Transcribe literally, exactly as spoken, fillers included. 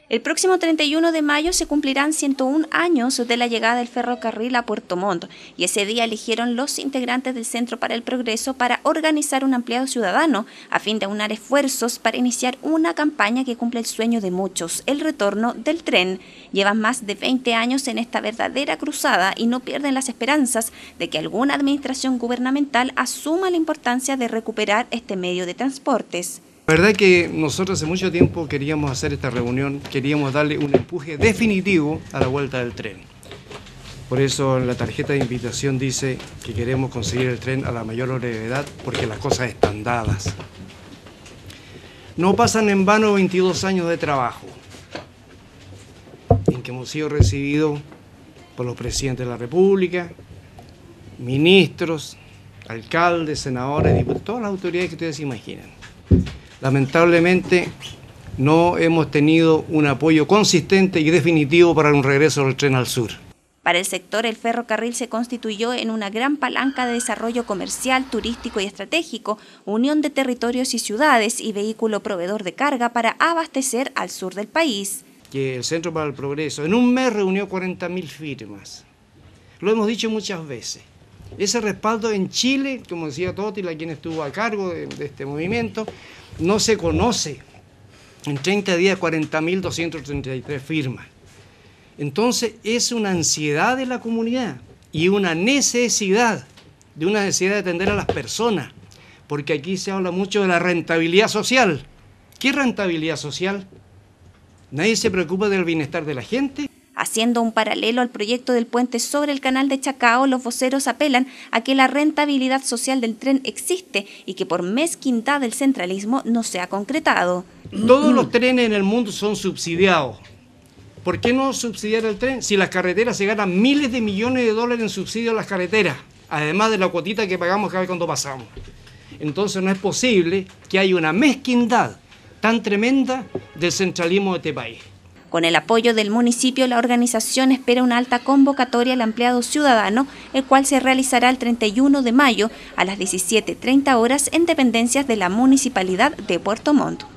El próximo treinta y uno de mayo se cumplirán ciento un años de la llegada del ferrocarril a Puerto Montt y ese día eligieron los integrantes del Centro para el Progreso para organizar un ampliado ciudadano a fin de aunar esfuerzos para iniciar una campaña que cumple el sueño de muchos, el retorno del tren. Llevan más de veinte años en esta verdadera cruzada y no pierden las esperanzas de que alguna administración gubernamental asuma la importancia de recuperar este medio de transportes. La verdad es que nosotros hace mucho tiempo queríamos hacer esta reunión, queríamos darle un empuje definitivo a la vuelta del tren. Por eso en la tarjeta de invitación dice que queremos conseguir el tren a la mayor brevedad porque las cosas están dadas. No pasan en vano veintidós años de trabajo, en que hemos sido recibidos por los presidentes de la República, ministros, alcaldes, senadores, diputados, todas las autoridades que ustedes se imaginan. Lamentablemente no hemos tenido un apoyo consistente y definitivo para un regreso del tren al sur. Para el sector, el ferrocarril se constituyó en una gran palanca de desarrollo comercial, turístico y estratégico, unión de territorios y ciudades y vehículo proveedor de carga para abastecer al sur del país. Que el Centro para el Progreso en un mes reunió cuarenta mil firmas. Lo hemos dicho muchas veces. Ese respaldo en Chile, como decía Tótila, quien estuvo a cargo de, de este movimiento, no se conoce. En treinta días, cuarenta mil doscientas treinta y tres firmas. Entonces, es una ansiedad de la comunidad y una necesidad, de una necesidad de atender a las personas, porque aquí se habla mucho de la rentabilidad social. ¿Qué rentabilidad social? ¿Nadie se preocupa del bienestar de la gente? Haciendo un paralelo al proyecto del puente sobre el canal de Chacao, los voceros apelan a que la rentabilidad social del tren existe y que por mezquindad del centralismo no se ha concretado. Todos los trenes en el mundo son subsidiados. ¿Por qué no subsidiar el tren? Si las carreteras se ganan miles de millones de dólares en subsidio a las carreteras, además de la cuotita que pagamos cada vez cuando pasamos. Entonces no es posible que haya una mezquindad tan tremenda del centralismo de este país. Con el apoyo del municipio, la organización espera una alta convocatoria al ampliado ciudadano, el cual se realizará el treinta y uno de mayo a las diecisiete treinta horas en dependencias de la Municipalidad de Puerto Montt.